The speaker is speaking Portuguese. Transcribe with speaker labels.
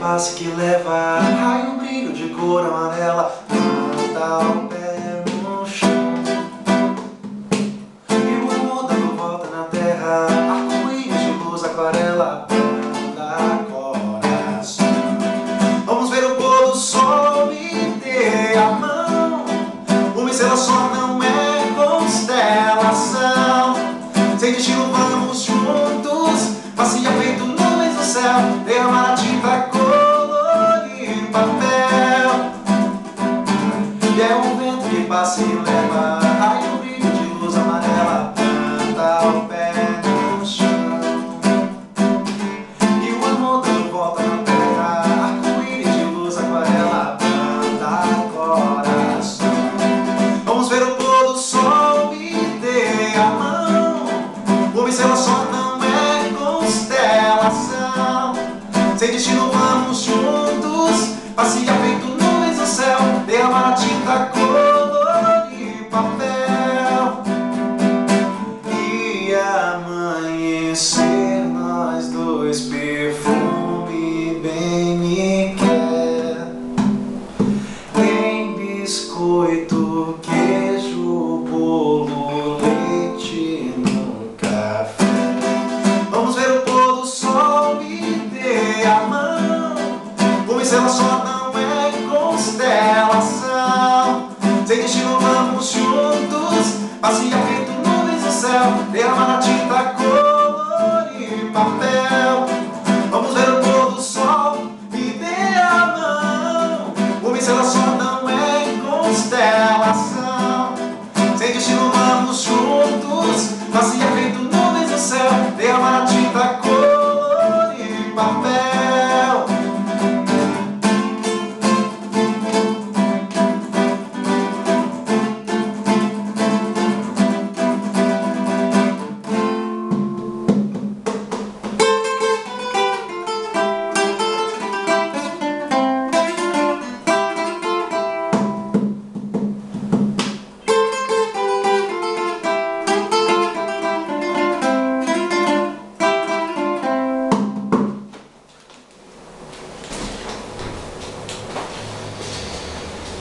Speaker 1: passe que leva raio, um brilho de cor amarela, planta o pé no chão. E o amor dando volta na terra, arco-íris de luz, aquarela, planta coração. Vamos ver o pôr do sol e ter a mão. Uma estrela só não é constelação. Sem destino vamos juntos, passear feito nuvens no céu, derramar a tinta, colorir papel. E é o vento que passa e leva raio, um brilho de luz amarela, planta o pé no chão. E o amor dando volta na terra, arco-íris de luz, aquarela, planta coração. Vamos ver o pôr do sol e ter a mão. Uma estrela só não é constelação. Sem destino vamos juntos, passear feito nuvens no céu, derramar a tinta, colorir papel. E amanhecer nós dois, perfume bem me quer. Tem biscoito, queijo, bolo, leite no café. Vamos ver o pôr do sol e ter a mão. Uma estrela só não é constelação. Sem destino vamos juntos, passear feito nuvens no céu, derramar a tinta, colorir papel. Vamos ver o pôr do sol e ter a mão. Uma estrela só não é constelação. Sem destino vamos juntos, passear feito nuvens no céu, derramar a tinta, colorir papel.